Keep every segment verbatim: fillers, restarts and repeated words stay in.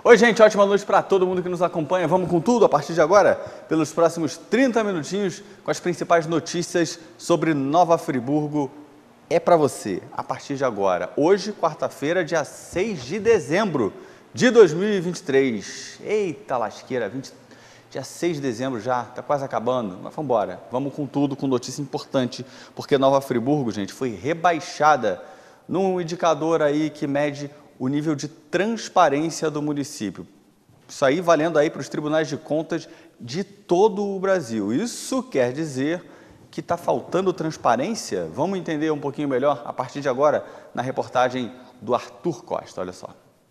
Oi, gente, ótima noite para todo mundo que nos acompanha. Vamos com tudo a partir de agora, pelos próximos trinta minutinhos, com as principais notícias sobre Nova Friburgo. É para você, a partir de agora. Hoje, quarta-feira, dia seis de dezembro de dois mil e vinte e três. Eita lasqueira, vinte... dia seis de dezembro já, tá quase acabando. Mas vamos embora, vamos com tudo, com notícia importante, porque Nova Friburgo, gente, foi rebaixada num indicador aí que mede o nível de transparência do município. Isso aí valendo aí para os tribunais de contas de todo o Brasil. Isso quer dizer que está faltando transparência? Vamos entender um pouquinho melhor a partir de agora na reportagem do Arthur Costa. Olha só.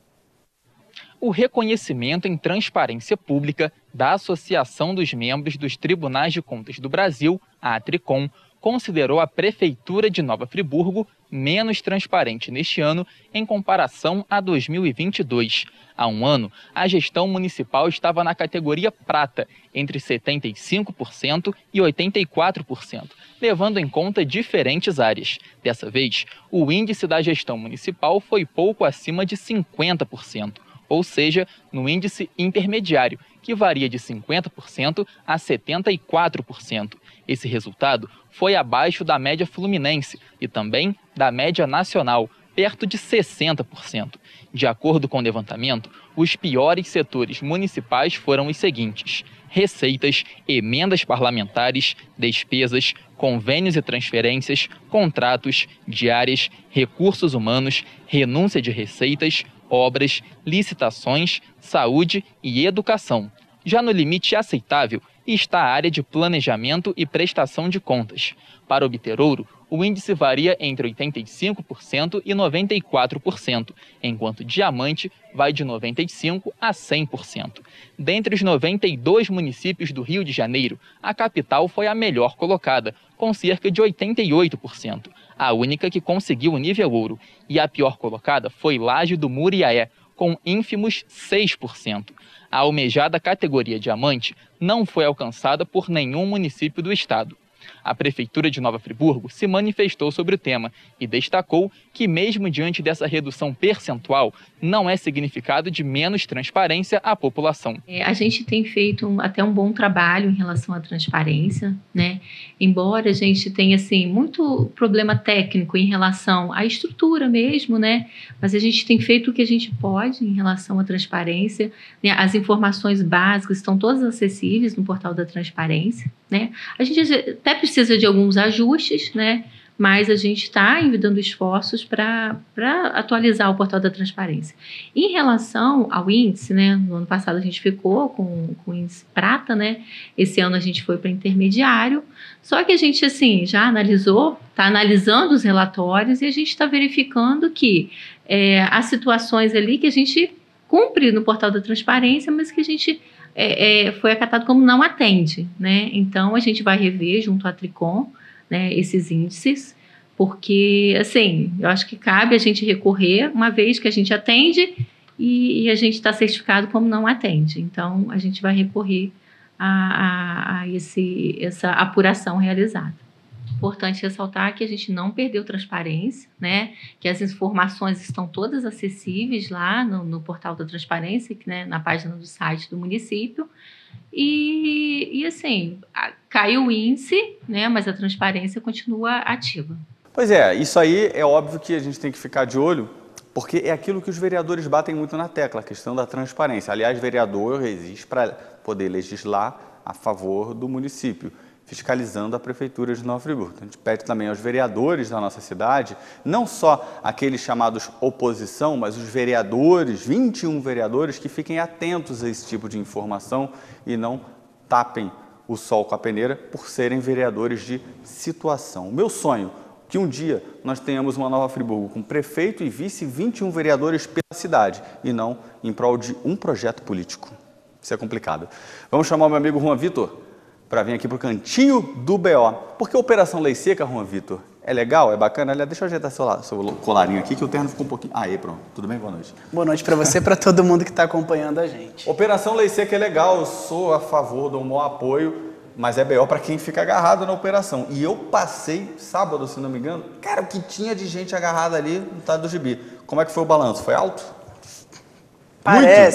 O reconhecimento em transparência pública da Associação dos Membros dos Tribunais de Contas do Brasil, a ATRICOM, considerou a Prefeitura de Nova Friburgo menos transparente neste ano em comparação a dois mil e vinte e dois. Há um ano, a gestão municipal estava na categoria prata, entre setenta e cinco por cento e oitenta e quatro por cento, levando em conta diferentes áreas. Dessa vez, o índice da gestão municipal foi pouco acima de cinquenta por cento. Ou seja, no índice intermediário, que varia de cinquenta por cento a setenta e quatro por cento. Esse resultado foi abaixo da média fluminense e também da média nacional, perto de sessenta por cento. De acordo com o levantamento, os piores setores municipais foram os seguintes: receitas, emendas parlamentares, despesas, convênios e transferências, contratos, diárias, recursos humanos, renúncia de receitas, obras, licitações, saúde e educação. Já no limite aceitável está a área de planejamento e prestação de contas. Para obter ouro, o índice varia entre oitenta e cinco por cento e noventa e quatro por cento, enquanto diamante vai de noventa e cinco por cento a cem por cento. Dentre os noventa e dois municípios do Rio de Janeiro, a capital foi a melhor colocada, com cerca de oitenta e oito por cento, a única que conseguiu o nível ouro, e a pior colocada foi Laje do Muriaé, com ínfimos seis por cento. A almejada categoria diamante não foi alcançada por nenhum município do estado. A Prefeitura de Nova Friburgo se manifestou sobre o tema e destacou que, mesmo diante dessa redução percentual, não é significado de menos transparência à população. É, a gente tem feito um, até um bom trabalho em relação à transparência, né? Embora a gente tenha assim, muito problema técnico em relação à estrutura mesmo, né? Mas a gente tem feito o que a gente pode em relação à transparência, né? As informações básicas estão todas acessíveis no portal da transparência, né? A gente até precisa de alguns ajustes, né? Mas a gente está dando esforços para atualizar o portal da transparência. Em relação ao índice, né? No ano passado a gente ficou com, com o índice prata, né? Esse ano a gente foi para intermediário. Só que a gente, assim, já analisou, está analisando os relatórios e a gente está verificando que é, há situações ali que a gente cumpre no portal da transparência, mas que a gente é, é, foi acatado como não atende, né? Então a gente vai rever junto à ATRICOM, né, esses índices, porque, assim, eu acho que cabe a gente recorrer, uma vez que a gente atende e, e a gente está certificado como não atende. Então, a gente vai recorrer a, a, a esse, essa apuração realizada. Importante ressaltar que a gente não perdeu transparência, né, que as informações estão todas acessíveis lá no, no portal da transparência, né, na página do site do município. E, e assim, caiu o índice, né, mas a transparência continua ativa. Pois é, isso aí é óbvio que a gente tem que ficar de olho, porque é aquilo que os vereadores batem muito na tecla, a questão da transparência. Aliás, vereador existe para poder legislar a favor do município, fiscalizando a Prefeitura de Nova Friburgo. Então, a gente pede também aos vereadores da nossa cidade, não só aqueles chamados oposição, mas os vereadores, vinte e um vereadores, que fiquem atentos a esse tipo de informação e não tapem o sol com a peneira por serem vereadores de situação. O meu sonho é que um dia nós tenhamos uma Nova Friburgo com prefeito e vice, vinte e um vereadores pela cidade, e não em prol de um projeto político. Isso é complicado. Vamos chamar o meu amigo Juan Vitor para vir aqui para o cantinho do B O. Porque a Operação Lei Seca, Juan Vitor, é legal, é bacana? Aliás, deixa eu ajeitar seu, seu colarinho aqui, que o terno ficou um pouquinho... Aí, pronto. Tudo bem? Boa noite. Boa noite para você e para todo mundo que está acompanhando a gente. Operação Lei Seca é legal, eu sou a favor, dou um bom apoio, mas é B O para quem fica agarrado na operação. E eu passei, sábado, se não me engano, cara, o que tinha de gente agarrada ali no estado do Gibi. Como é que foi o balanço? Foi alto? Parece... Muito?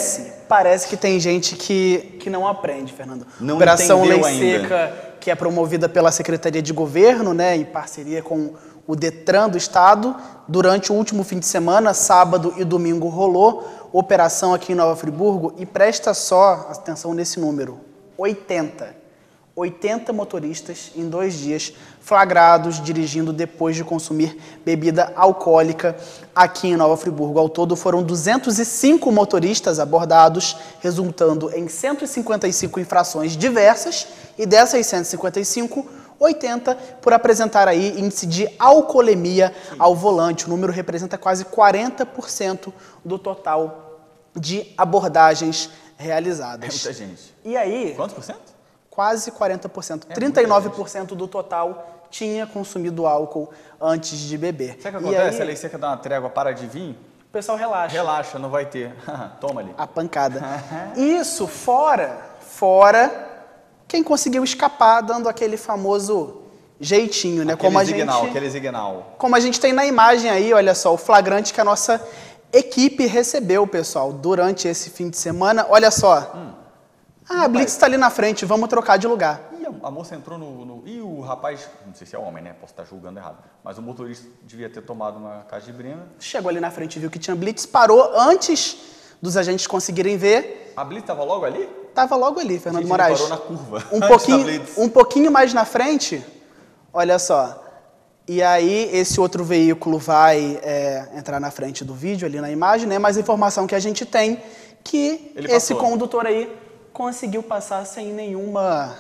Parece que tem gente que, que não aprende, Fernando. Não Operação Lei entendeu ainda. Seca, que é promovida pela Secretaria de Governo, né, em parceria com o Detran do Estado. Durante o último fim de semana, sábado e domingo, rolou operação aqui em Nova Friburgo. E presta só atenção nesse número, oitenta. oitenta motoristas em dois dias flagrados dirigindo depois de consumir bebida alcoólica aqui em Nova Friburgo. Ao todo foram duzentos e cinco motoristas abordados, resultando em cento e cinquenta e cinco infrações diversas, e dessas cento e cinquenta e cinco, oitenta por apresentar aí índice de alcoolemia ao volante. O número representa quase quarenta por cento do total de abordagens realizadas. É muita gente. E aí... Quantos por cento? Quase quarenta por cento. É trinta e nove por cento do total tinha consumido álcool antes de beber. Sabe o que E acontece? aí, A lei seca dá uma trégua, para de vir. o pessoal relaxa. Relaxa, não vai ter. Toma ali. A pancada. Isso, fora, fora quem conseguiu escapar dando aquele famoso jeitinho, né? Aquele Como a signal, gente, aquele signal. como a gente tem na imagem aí, olha só, o flagrante que a nossa equipe recebeu, pessoal, durante esse fim de semana. Olha só. Hum. Ah, a Blitz está ali na frente, vamos trocar de lugar. E a moça entrou no, no... E o rapaz, não sei se é homem, né? Posso estar julgando errado. Mas o motorista devia ter tomado uma caixa de brina. Chegou ali na frente, viu que tinha Blitz, parou antes dos agentes conseguirem ver. A Blitz estava logo ali? Tava logo ali, Fernando Gente, Moraes. Ele parou na curva. Um antes pouquinho, da Blitz. um pouquinho mais na frente, olha só. E aí esse outro veículo vai é, entrar na frente do vídeo, ali na imagem, né? Mas a informação que a gente tem que Ele esse passou. condutor aí conseguiu passar sem nenhuma...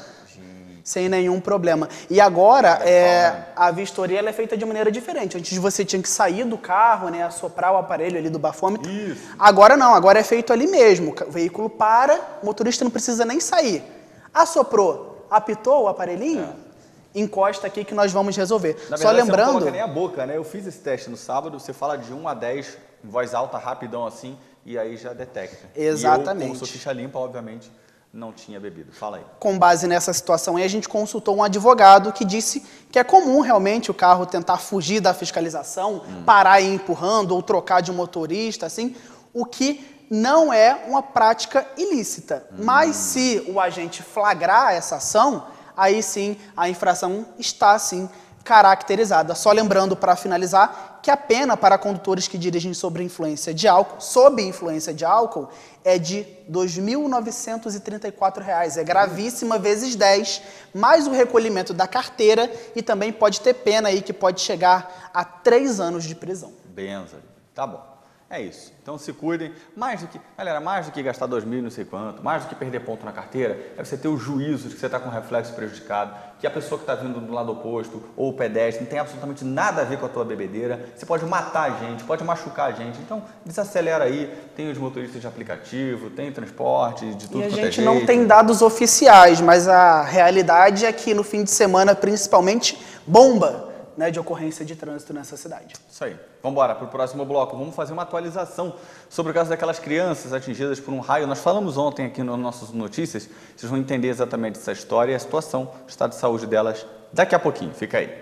sem nenhum problema. E agora, é, a vistoria ela é feita de maneira diferente. Antes você tinha que sair do carro, né, assoprar o aparelho ali do bafômetro. Isso. Agora não, agora é feito ali mesmo. O veículo para, o motorista não precisa nem sair. Assoprou, apitou o aparelhinho, é. encosta aqui que nós vamos resolver. Na verdade, Só lembrando... você não coloca nem a boca, né? Eu fiz esse teste no sábado, você fala de um a dez, em voz alta, rapidão assim, e aí já detecta. Exatamente. E eu, como sou ficha limpa, obviamente... não tinha bebido. Fala aí. Com base nessa situação aí, a gente consultou um advogado que disse que é comum realmente o carro tentar fugir da fiscalização, hum. parar e ir empurrando ou trocar de motorista, assim, o que não é uma prática ilícita. Hum. Mas se o agente flagrar essa ação, aí sim a infração está sim caracterizada. Só lembrando, para finalizar, que a pena para condutores que dirigem sob influência de álcool, sob influência de álcool, é de dois mil novecentos e trinta e quatro reais. É gravíssima, vezes dez, mais o recolhimento da carteira e também pode ter pena aí que pode chegar a três anos de prisão. Benza. Tá bom. É isso. Então se cuidem. Mais do que, galera, mais do que gastar dois mil não sei quanto, mais do que perder ponto na carteira, é você ter o juízo de que você está com o reflexo prejudicado, que a pessoa que está vindo do lado oposto, ou o pedestre, não tem absolutamente nada a ver com a tua bebedeira. Você pode matar a gente, pode machucar a gente. Então desacelera aí. Tem os motoristas de aplicativo, tem transporte, de tudo E a quanto é gente jeito. não tem dados oficiais, mas a realidade é que no fim de semana, principalmente, bomba, né, de ocorrência de trânsito nessa cidade. Isso aí. Vamos embora para o próximo bloco. Vamos fazer uma atualização sobre o caso daquelas crianças atingidas por um raio. Nós falamos ontem aqui nas nossas notícias. Vocês vão entender exatamente essa história e a situação, o estado de saúde delas daqui a pouquinho. Fica aí.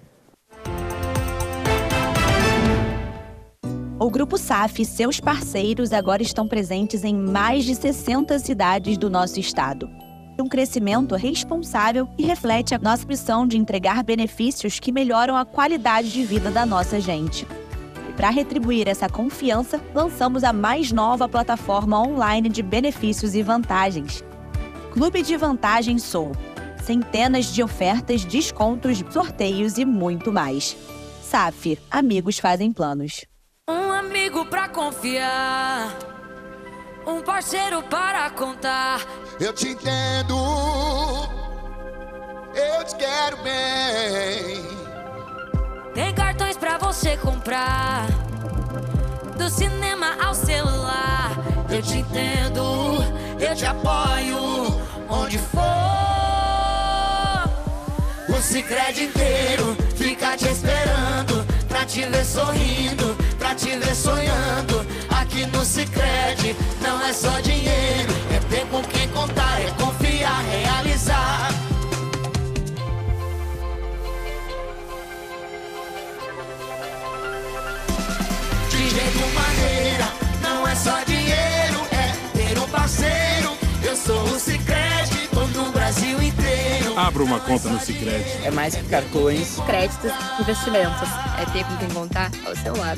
O Grupo S A F e seus parceiros agora estão presentes em mais de sessenta cidades do nosso estado. Um crescimento responsável e reflete a nossa missão de entregar benefícios que melhoram a qualidade de vida da nossa gente. E para retribuir essa confiança, lançamos a mais nova plataforma online de benefícios e vantagens. Clube de Vantagens Sou. Centenas de ofertas, descontos, sorteios e muito mais. S A F. Amigos fazem planos. Um amigo pra confiar, um parceiro para contar. Eu te entendo, eu te quero bem. Tem cartões pra você comprar, do cinema ao celular. Eu te entendo, eu te apoio, onde for. O Sicredi inteiro fica te esperando, pra te ver sorrindo, pra te ver sonhando. Aqui no Sicredi não é só dinheiro, é ter com quem contar, é confiar, realizar. De jeito maneira, não é só dinheiro, é ter um uma conta no Sicredi. É mais que cartões, créditos, investimentos. É ter com quem contar ao seu lado.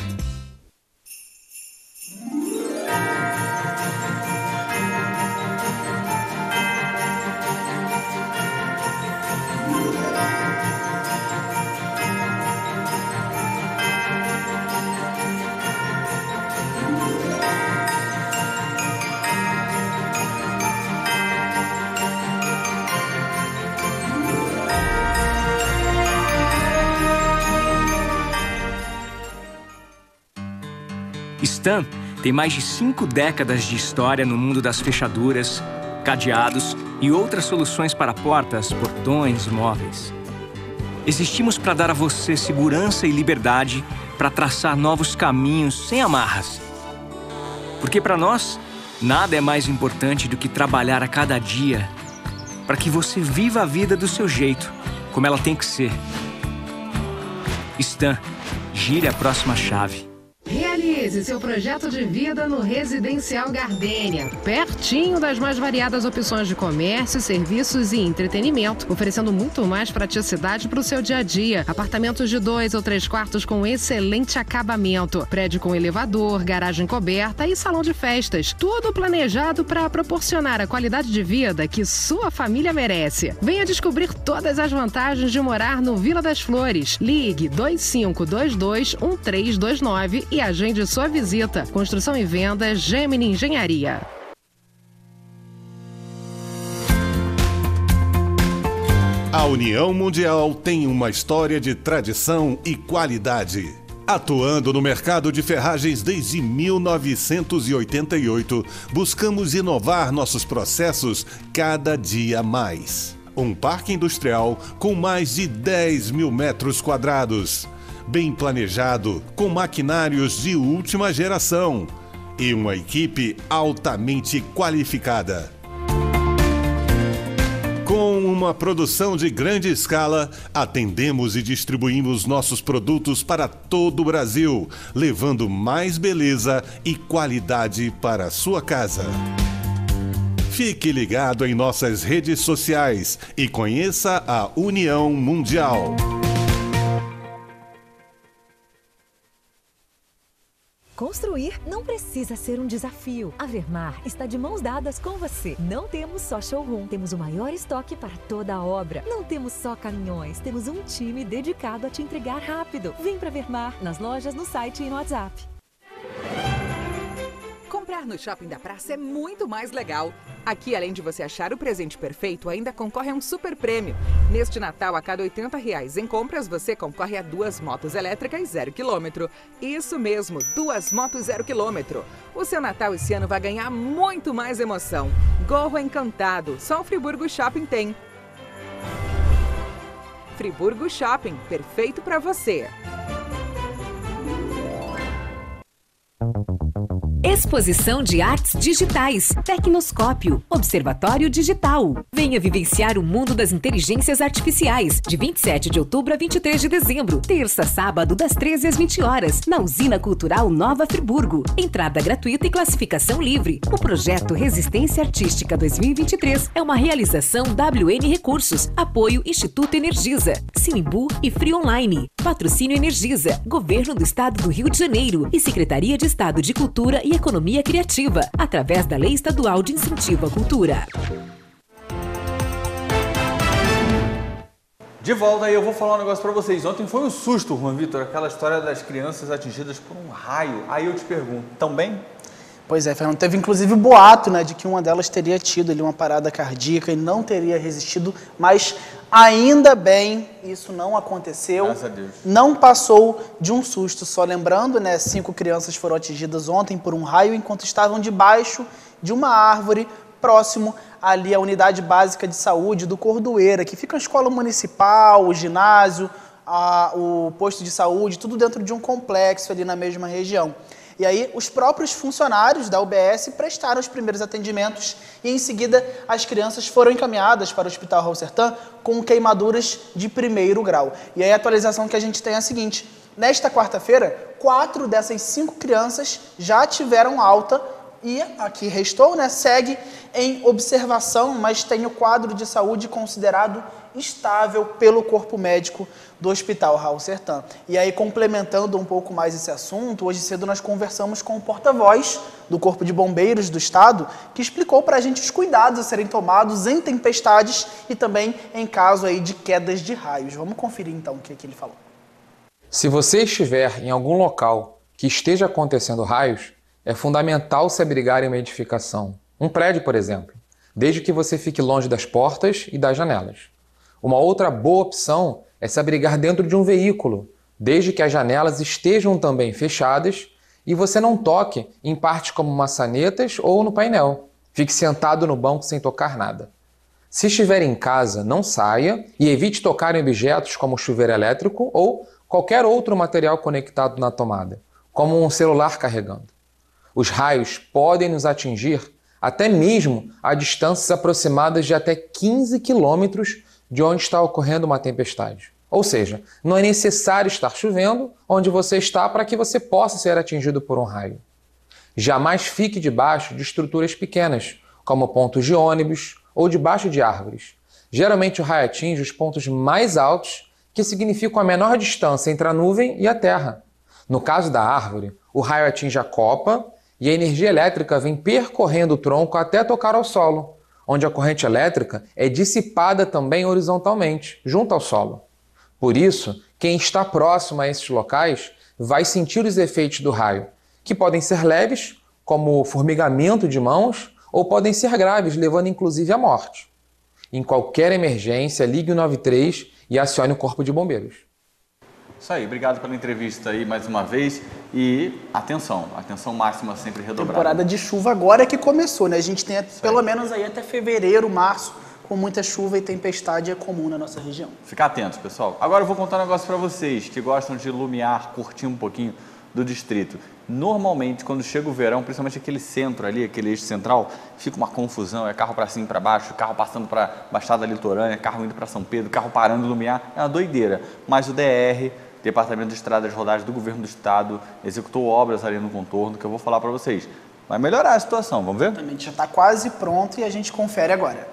Stan tem mais de cinco décadas de história no mundo das fechaduras, cadeados e outras soluções para portas, portões e móveis. Existimos para dar a você segurança e liberdade para traçar novos caminhos sem amarras. Porque para nós, nada é mais importante do que trabalhar a cada dia para que você viva a vida do seu jeito, como ela tem que ser. Stan, gire a próxima chave. Realize seu projeto de vida no Residencial Gardênia, pertinho das mais variadas opções de comércio, serviços e entretenimento, oferecendo muito mais praticidade para o seu dia a dia. Apartamentos de dois ou três quartos com excelente acabamento, prédio com elevador, garagem coberta e salão de festas, tudo planejado para proporcionar a qualidade de vida que sua família merece. Venha descobrir todas as vantagens de morar no Vila das Flores. Ligue dois cinco dois dois, um três dois nove e agende sua visita. Construção e venda Gemini Engenharia. A União Mundial tem uma história de tradição e qualidade. Atuando no mercado de ferragens desde mil novecentos e oitenta e oito, buscamos inovar nossos processos cada dia mais. Um parque industrial com mais de dez mil metros quadrados. Bem planejado, com maquinários de última geração e uma equipe altamente qualificada. Com uma produção de grande escala, atendemos e distribuímos nossos produtos para todo o Brasil, levando mais beleza e qualidade para a sua casa. Fique ligado em nossas redes sociais e conheça a União Mundial. Construir não precisa ser um desafio. A Vermar está de mãos dadas com você. Não temos só showroom, temos o maior estoque para toda a obra. Não temos só caminhões, temos um time dedicado a te entregar rápido. Vem para Vermar, nas lojas, no site e no WhatsApp. Comprar no Shopping da Praça é muito mais legal. Aqui, além de você achar o presente perfeito, ainda concorre a um super prêmio. Neste Natal, a cada oitenta reais em compras, você concorre a duas motos elétricas zero quilômetro. Isso mesmo, duas motos zero quilômetro. O seu Natal esse ano vai ganhar muito mais emoção. Gorro encantado, só o Friburgo Shopping tem. Friburgo Shopping, perfeito para você. Exposição de Artes Digitais, Tecnoscópio, Observatório Digital. Venha vivenciar o mundo das inteligências artificiais, de vinte e sete de outubro a vinte e três de dezembro, terça, sábado, das treze às vinte horas, na Usina Cultural Nova Friburgo. Entrada gratuita e classificação livre. O projeto Resistência Artística dois mil e vinte e três é uma realização W N Recursos, apoio Instituto Energisa, Sinimbu e Free Online. Patrocínio Energisa, Governo do Estado do Rio de Janeiro e Secretaria de Estado de Cultura e Economia Criativa, através da Lei Estadual de Incentivo à Cultura. De volta aí, eu vou falar um negócio pra vocês. Ontem foi um susto, Juan Vitor, aquela história das crianças atingidas por um raio. Aí eu te pergunto, tão bem? Pois é, Fernando, teve inclusive o boato, né, de que uma delas teria tido ali uma parada cardíaca e não teria resistido, mas ainda bem isso não aconteceu. Graças a Deus. Não passou de um susto. Só lembrando, né, cinco crianças foram atingidas ontem por um raio enquanto estavam debaixo de uma árvore próximo ali à unidade básica de saúde do Cordoeira, que fica a escola municipal, o ginásio, a, o posto de saúde, tudo dentro de um complexo ali na mesma região. E aí, os próprios funcionários da U B S prestaram os primeiros atendimentos e, em seguida, as crianças foram encaminhadas para o Hospital Raul Sertan com queimaduras de primeiro grau. E aí, a atualização que a gente tem é a seguinte: nesta quarta-feira, quatro dessas cinco crianças já tiveram alta e a que restou, né, segue em observação, mas tem o quadro de saúde considerado estável pelo corpo médico do Hospital Raul Sertan. E aí, complementando um pouco mais esse assunto, hoje cedo nós conversamos com o porta-voz do Corpo de Bombeiros do Estado, que explicou para a gente os cuidados a serem tomados em tempestades e também em caso aí de quedas de raios. Vamos conferir então o que, que ele falou. Se você estiver em algum local que esteja acontecendo raios, é fundamental se abrigar em uma edificação, um prédio, por exemplo, desde que você fique longe das portas e das janelas. Uma outra boa opção é se abrigar dentro de um veículo, desde que as janelas estejam também fechadas e você não toque em partes como maçanetas ou no painel. Fique sentado no banco sem tocar nada. Se estiver em casa, não saia e evite tocar em objetos como chuveiro elétrico ou qualquer outro material conectado na tomada, como um celular carregando. Os raios podem nos atingir até mesmo a distâncias aproximadas de até quinze quilômetros de onde está ocorrendo uma tempestade. Ou seja, não é necessário estar chovendo onde você está para que você possa ser atingido por um raio. Jamais fique debaixo de estruturas pequenas, como pontos de ônibus ou debaixo de árvores. Geralmente o raio atinge os pontos mais altos, que significam a menor distância entre a nuvem e a terra. No caso da árvore, o raio atinge a copa e a energia elétrica vem percorrendo o tronco até tocar ao solo, onde a corrente elétrica é dissipada também horizontalmente, junto ao solo. Por isso, quem está próximo a esses locais vai sentir os efeitos do raio, que podem ser leves, como formigamento de mãos, ou podem ser graves, levando inclusive à morte. Em qualquer emergência, ligue o nove três e acione o Corpo de Bombeiros. Isso aí, obrigado pela entrevista aí mais uma vez e atenção, atenção máxima sempre redobrada. Temporada de chuva agora é que começou, né? A gente tem pelo menos aí até fevereiro, março, com muita chuva e tempestade é comum na nossa região. Ficar atentos, pessoal. Agora eu vou contar um negócio para vocês que gostam de lumiar, curtir um pouquinho do distrito. Normalmente, quando chega o verão, principalmente aquele centro ali, aquele eixo central, fica uma confusão, é carro para cima e para baixo, carro passando para Baixada Litorânea, carro indo para São Pedro, carro parando de lumiar, é uma doideira. Mas o D R, Departamento de Estradas e Rodagens do Governo do Estado, executou obras ali no contorno, que eu vou falar para vocês. Vai melhorar a situação, vamos ver? Exatamente, já está quase pronto e a gente confere agora.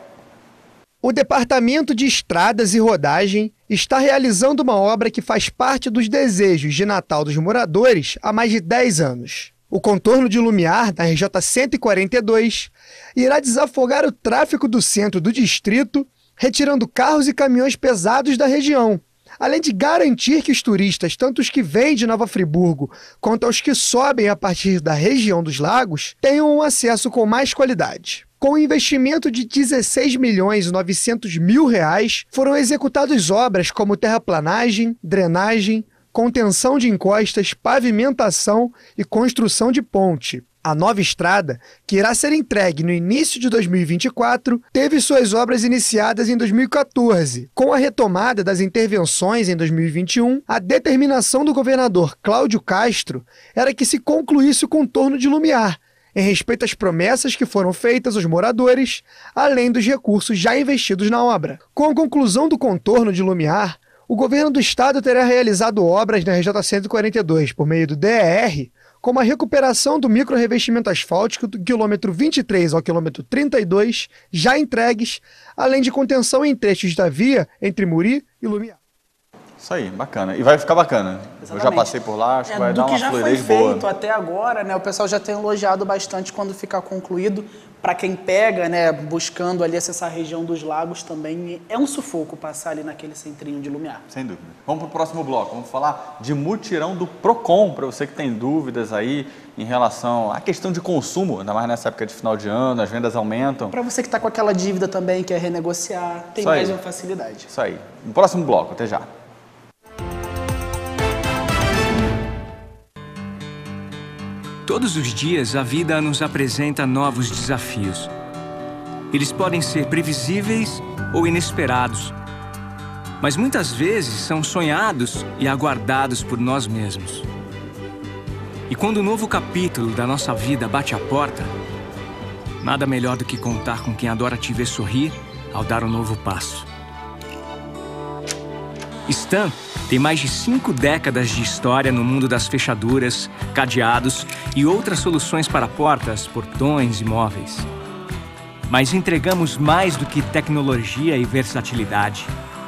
O Departamento de Estradas e Rodagem está realizando uma obra que faz parte dos desejos de Natal dos moradores há mais de dez anos. O contorno de Lumiar, da R J cento e quarenta e dois, irá desafogar o tráfego do centro do distrito, retirando carros e caminhões pesados da região, além de garantir que os turistas, tanto os que vêm de Nova Friburgo quanto os que sobem a partir da região dos lagos, tenham um acesso com mais qualidade. Com um investimento de dezesseis milhões e novecentos mil reais, foram executadas obras como terraplanagem, drenagem, contenção de encostas, pavimentação e construção de ponte. A nova estrada, que irá ser entregue no início de dois mil e vinte e quatro, teve suas obras iniciadas em dois mil e quatorze. Com a retomada das intervenções em dois mil e vinte e um, a determinação do governador Cláudio Castro era que se concluísse o contorno de Lumiar, em respeito às promessas que foram feitas aos moradores, além dos recursos já investidos na obra. Com a conclusão do contorno de Lumiar, o governo do estado terá realizado obras na R J cento e quarenta e dois por meio do D E R, como a recuperação do micro-revestimento asfáltico do quilômetro vinte e três ao quilômetro trinta e dois, já entregues, além de contenção em trechos da via entre Muri e Lumiar. Isso aí, bacana. E vai ficar bacana. Exatamente. Eu já passei por lá, acho é, que vai dar uma fluidez boa. Do que já foi feito até agora, né, o pessoal já tem elogiado bastante quando ficar concluído. Para quem pega, né, buscando ali acessar a região dos lagos também, é um sufoco passar ali naquele centrinho de Lumiar. Sem dúvida. Vamos para o próximo bloco. Vamos falar de mutirão do Procon, para você que tem dúvidas aí em relação à questão de consumo, ainda mais nessa época de final de ano, as vendas aumentam. Para você que está com aquela dívida também, quer renegociar, tem mais uma facilidade. Isso aí. No próximo bloco, até já. Todos os dias, a vida nos apresenta novos desafios. Eles podem ser previsíveis ou inesperados, mas muitas vezes são sonhados e aguardados por nós mesmos. E quando um novo capítulo da nossa vida bate à porta, nada melhor do que contar com quem adora te ver sorrir ao dar um novo passo. Stan tem mais de cinco décadas de história no mundo das fechaduras, cadeados e outras soluções para portas, portões e móveis. Mas entregamos mais do que tecnologia e versatilidade.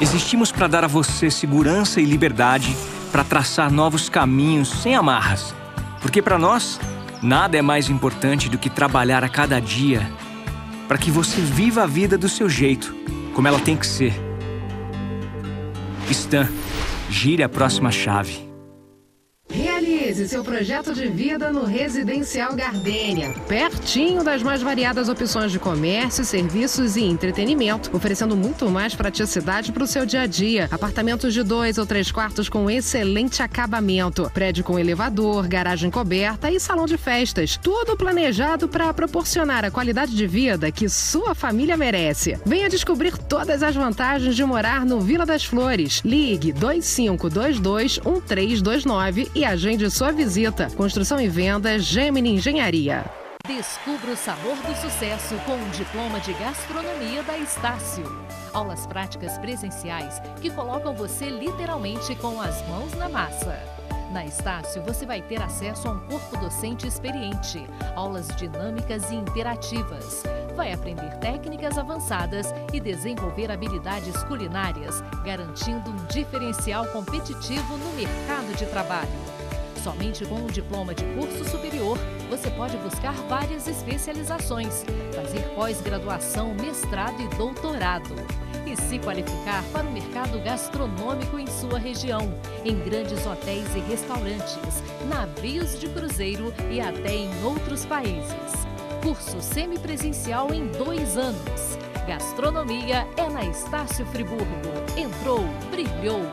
Existimos para dar a você segurança e liberdade para traçar novos caminhos sem amarras. Porque para nós, nada é mais importante do que trabalhar a cada dia para que você viva a vida do seu jeito, como ela tem que ser. Stan, gire a próxima chave. Realize seu projeto de vida no Residencial Gardênia, pertinho das mais variadas opções de comércio, serviços e entretenimento, oferecendo muito mais praticidade para o seu dia a dia. Apartamentos de dois ou três quartos com excelente acabamento, prédio com elevador, garagem coberta e salão de festas. Tudo planejado para proporcionar a qualidade de vida que sua família merece. Venha descobrir todas as vantagens de morar no Vila das Flores. Ligue dois cinco dois dois, um três dois nove e agende sua visita. Construção e venda Gemini Engenharia. Descubra o sabor do sucesso com um diploma de gastronomia da Estácio. Aulas práticas presenciais que colocam você literalmente com as mãos na massa. Na Estácio, você vai ter acesso a um corpo docente experiente, aulas dinâmicas e interativas. Vai aprender técnicas avançadas e desenvolver habilidades culinárias, garantindo um diferencial competitivo no mercado de trabalho. Somente com um diploma de curso superior, você pode buscar várias especializações, fazer pós-graduação, mestrado e doutorado. E se qualificar para o mercado gastronômico em sua região, em grandes hotéis e restaurantes, navios de cruzeiro e até em outros países. Curso semipresencial em dois anos. Gastronomia é na Estácio Friburgo. Entrou, brilhou.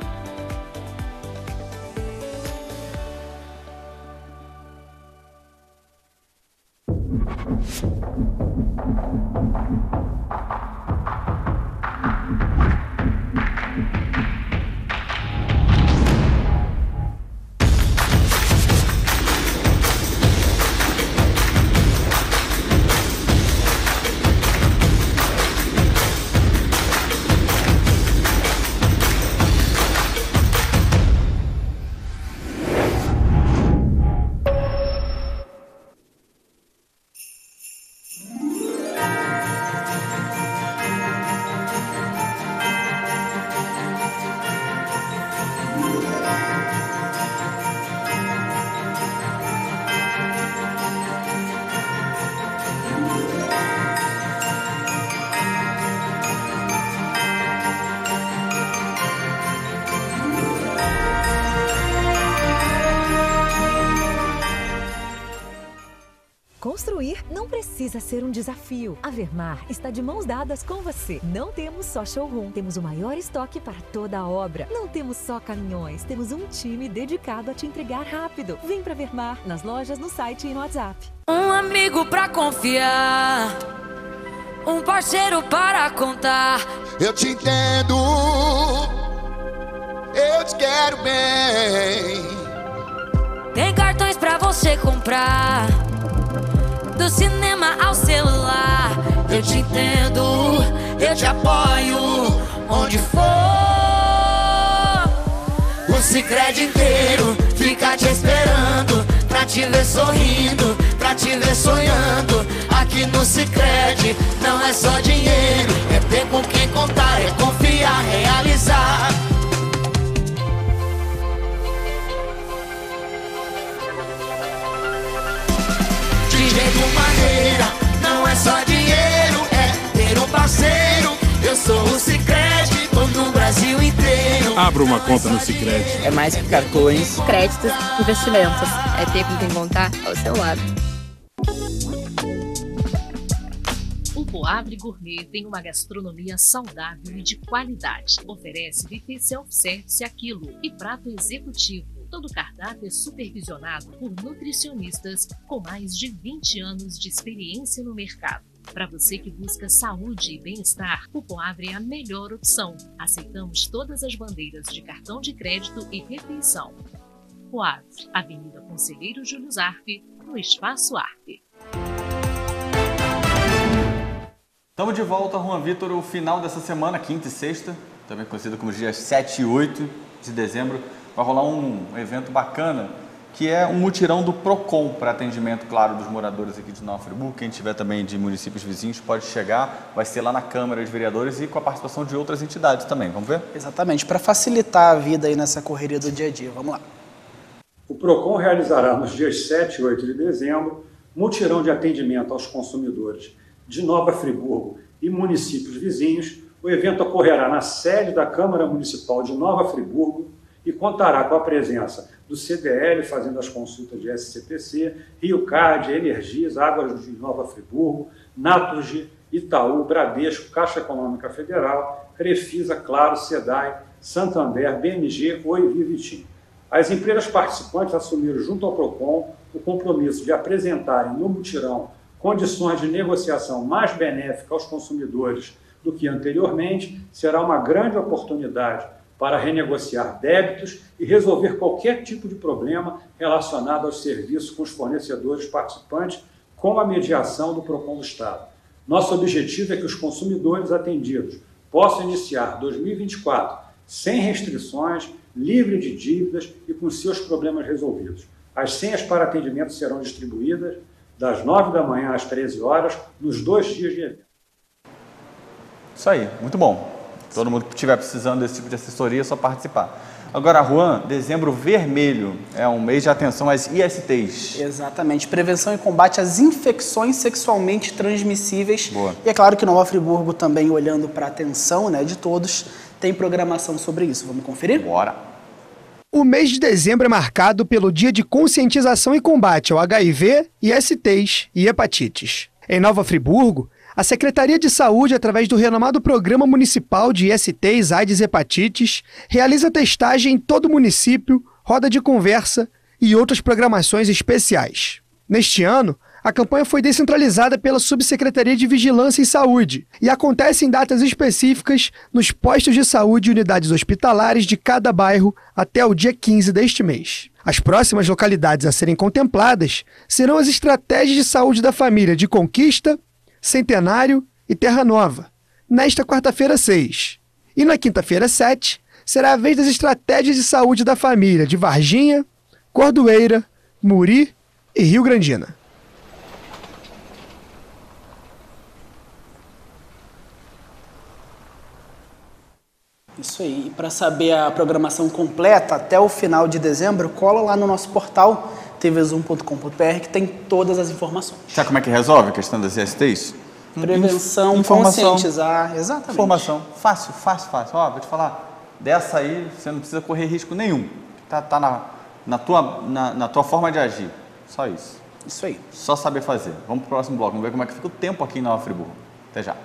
Construir não precisa ser um desafio. A Vermar está de mãos dadas com você. Não temos só showroom, temos o maior estoque para toda a obra. Não temos só caminhões, temos um time dedicado a te entregar rápido. Vem pra Vermar, nas lojas, no site e no WhatsApp. Um amigo pra confiar, um parceiro para contar. Eu te entendo, eu te quero bem. Tem cartões pra você comprar, do cinema ao celular. Eu te entendo, eu te apoio, onde for. O Sicredi inteiro fica te esperando, pra te ver sorrindo, pra te ver sonhando. Aqui no Sicredi não é só dinheiro, é ter com quem contar, é confiar, realizar. De jeito maneira, não é só dinheiro, é ter um parceiro. Eu sou o Sicredi, tô no Brasil inteiro. Abra uma conta no Sicredi. É mais que cartões, créditos, investimentos. É ter com quem contar ao seu lado. O Poavre Gourmet tem uma gastronomia saudável e de qualidade. Oferece buffet self-service a quilo e prato executivo. Todo o cardápio é supervisionado por nutricionistas com mais de vinte anos de experiência no mercado. Para você que busca saúde e bem-estar, o Poavre é a melhor opção. Aceitamos todas as bandeiras de cartão de crédito e refeição. Poavre, Avenida Conselheiro Júlio Zarfe, no Espaço Arpe. Estamos de volta, Juan Vitor, o final dessa semana, quinta e sexta, também conhecido como dias sete e oito de dezembro. Vai rolar um evento bacana que é um mutirão do PROCON para atendimento, claro, dos moradores aqui de Nova Friburgo. Quem tiver também de municípios vizinhos pode chegar, vai ser lá na Câmara de Vereadores e com a participação de outras entidades também. Vamos ver? Exatamente, para facilitar a vida aí nessa correria do dia a dia. Vamos lá. O PROCON realizará nos dias sete e oito de dezembro mutirão de atendimento aos consumidores de Nova Friburgo e municípios vizinhos. O evento ocorrerá na sede da Câmara Municipal de Nova Friburgo e contará com a presença do C D L, fazendo as consultas de S C P C, Rio Card, Energias, Águas de Nova Friburgo, Naturgy, Itaú, Bradesco, Caixa Econômica Federal, Crefisa, Claro, SEDAI, Santander, B M G, Oi e Vivitim. As empresas participantes assumiram junto ao PROCON o compromisso de apresentarem no mutirão condições de negociação mais benéficas aos consumidores do que anteriormente. Será uma grande oportunidade para renegociar débitos e resolver qualquer tipo de problema relacionado aos serviços com os fornecedores participantes, com a mediação do PROCON do Estado. Nosso objetivo é que os consumidores atendidos possam iniciar dois mil e vinte e quatro sem restrições, livre de dívidas e com seus problemas resolvidos. As senhas para atendimento serão distribuídas das nove da manhã às treze horas, nos dois dias de evento. Isso aí, muito bom. Todo mundo que estiver precisando desse tipo de assessoria é só participar. Agora, Juan, dezembro vermelho é um mês de atenção às I S Tês. Exatamente, prevenção e combate às infecções sexualmente transmissíveis. Boa. E é claro que Nova Friburgo também, olhando para a atenção, né, de todos, tem programação sobre isso. Vamos conferir? Bora! O mês de dezembro é marcado pelo Dia de Conscientização e Combate ao H I V, I S Tês e hepatites. Em Nova Friburgo, a Secretaria de Saúde, através do renomado Programa Municipal de I S Tês, AIDS e Hepatites, realiza testagem em todo o município, roda de conversa e outras programações especiais. Neste ano, a campanha foi descentralizada pela Subsecretaria de Vigilância em Saúde e acontece em datas específicas nos postos de saúde e unidades hospitalares de cada bairro até o dia quinze deste mês. As próximas localidades a serem contempladas serão as estratégias de saúde da família de Conquista, Centenário e Terra Nova, nesta quarta-feira seis. E na quinta-feira sete, será a vez das estratégias de saúde da família de Varginha, Cordoeira, Muri e Rio Grandina. Isso aí. E para saber a programação completa até o final de dezembro, cola lá no nosso portal t v zoom ponto com ponto b r que tem todas as informações. Sabe como é que resolve a questão das I S Tês? Prevenção, informação, conscientizar, exatamente. Informação, fácil, fácil, fácil. Ó, vou te falar, dessa aí você não precisa correr risco nenhum. Tá, tá na, na, tua, na, na tua forma de agir. Só isso. Isso aí. Só saber fazer. Vamos pro próximo bloco, vamos ver como é que fica o tempo aqui em Nova Friburgo. Até já.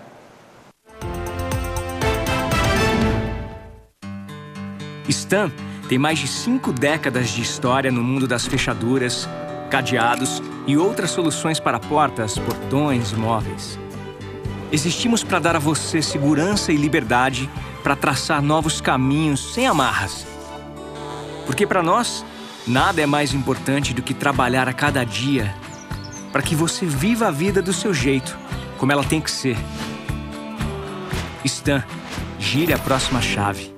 Stan tem mais de cinco décadas de história no mundo das fechaduras, cadeados e outras soluções para portas, portões e móveis. Existimos para dar a você segurança e liberdade para traçar novos caminhos sem amarras. Porque para nós, nada é mais importante do que trabalhar a cada dia para que você viva a vida do seu jeito, como ela tem que ser. Stan, gire a próxima chave.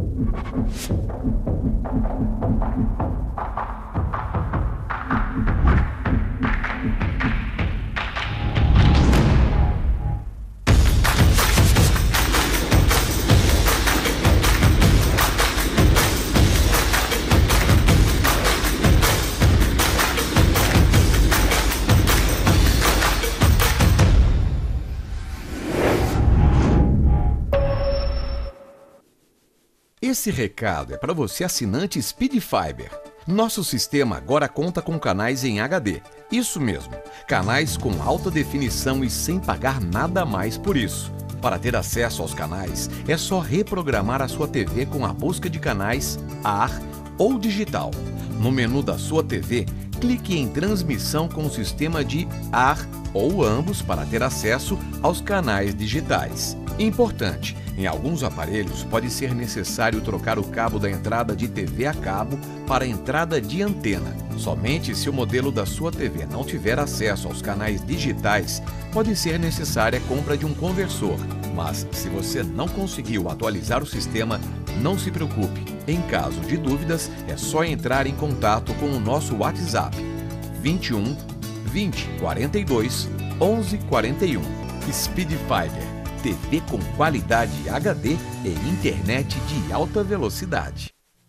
Esse recado é para você assinante Speed Fiber. Nosso sistema agora conta com canais em H D. Isso mesmo, canais com alta definição e sem pagar nada mais por isso. Para ter acesso aos canais, é só reprogramar a sua T V com a busca de canais A R ou digital. No menu da sua T V, clique em transmissão com o sistema de A R ou ambos para ter acesso aos canais digitais. Importante, em alguns aparelhos pode ser necessário trocar o cabo da entrada de T V a cabo para a entrada de antena. Somente se o modelo da sua T V não tiver acesso aos canais digitais, pode ser necessária a compra de um conversor. Mas se você não conseguiu atualizar o sistema, Não se preocupe, em caso de dúvidas, é só entrar em contato com o nosso WhatsApp vinte e um, vinte, quarenta e dois, onze, quarenta e um. Speed Fiber, T V com qualidade H D e internet de alta velocidade.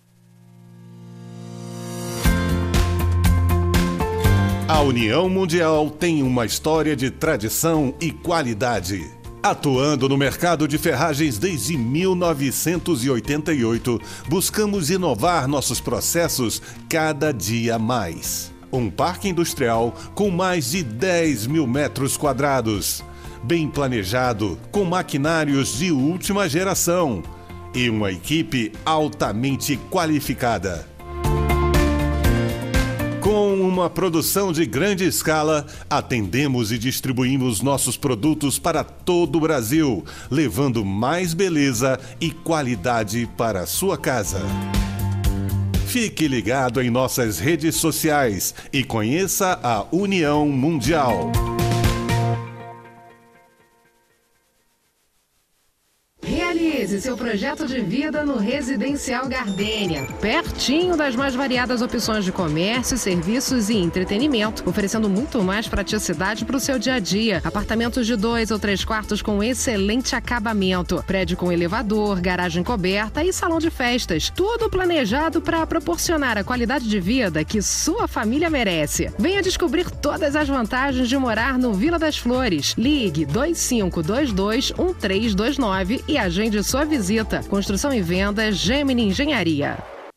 A União Mundial tem uma história de tradição e qualidade. Atuando no mercado de ferragens desde mil novecentos e oitenta e oito, buscamos inovar nossos processos cada dia mais. Um parque industrial com mais de dez mil metros quadrados, bem planejado, com maquinários de última geração e uma equipe altamente qualificada. Com uma produção de grande escala, atendemos e distribuímos nossos produtos para todo o Brasil, levando mais beleza e qualidade para a sua casa. Fique ligado em nossas redes sociais e conheça a União Mundial. Realize seu projeto de vida no Residencial Gardênia, pertinho das mais variadas opções de comércio, serviços e entretenimento, oferecendo muito mais praticidade para o seu dia a dia. Apartamentos de dois ou três quartos com excelente acabamento, prédio com elevador, garagem coberta e salão de festas, tudo planejado para proporcionar a qualidade de vida que sua família merece. Venha descobrir todas as vantagens de morar no Vila das Flores. Ligue dois cinco dois dois, um três dois nove e agende sua visita. Construção e venda Gemini Engenharia.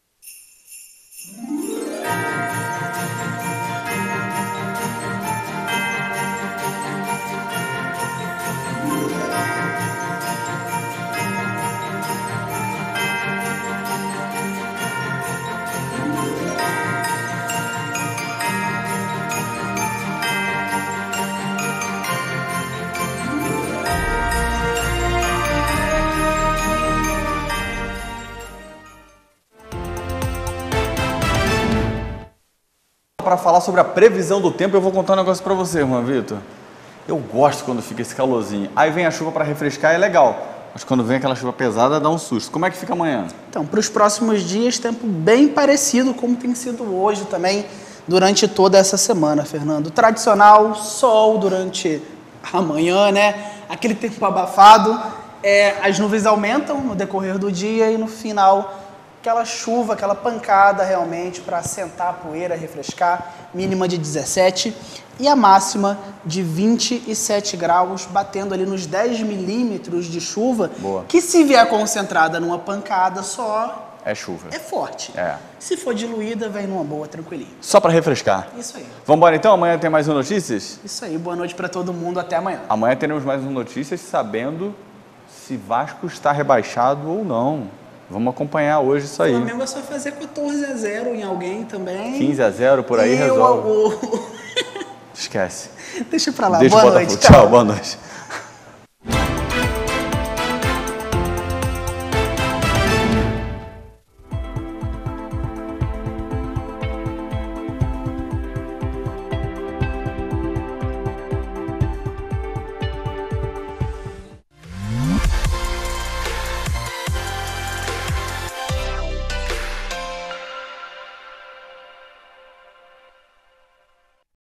Para falar sobre a previsão do tempo, eu vou contar um negócio para você, irmão Vitor. Eu gosto quando fica esse calorzinho. Aí vem a chuva para refrescar, é legal. Mas quando vem aquela chuva pesada, dá um susto. Como é que fica amanhã? Então, para os próximos dias, tempo bem parecido como tem sido hoje também, durante toda essa semana, Fernando. Tradicional, sol durante a manhã, né? Aquele tempo abafado. É, as nuvens aumentam no decorrer do dia e no final, aquela chuva, aquela pancada realmente para assentar a poeira, refrescar, mínima de dezessete e a máxima de vinte e sete graus, batendo ali nos dez milímetros de chuva. Boa. Que se vier concentrada numa pancada só, é chuva. É forte. É. Se for diluída, vem numa boa, tranquilinho. Só para refrescar. Isso aí. Vamos embora então? Amanhã tem mais um Notícias? Isso aí. Boa noite para todo mundo. Até amanhã. Amanhã teremos mais um Notícias sabendo se Vasco está rebaixado ou não. Vamos acompanhar hoje isso aí. O Flamengo é só fazer quatorze a zero em alguém também. quinze a zero por aí, e resolve. O... Esquece. Deixa pra lá. Deixa boa o noite. Tchau, boa noite.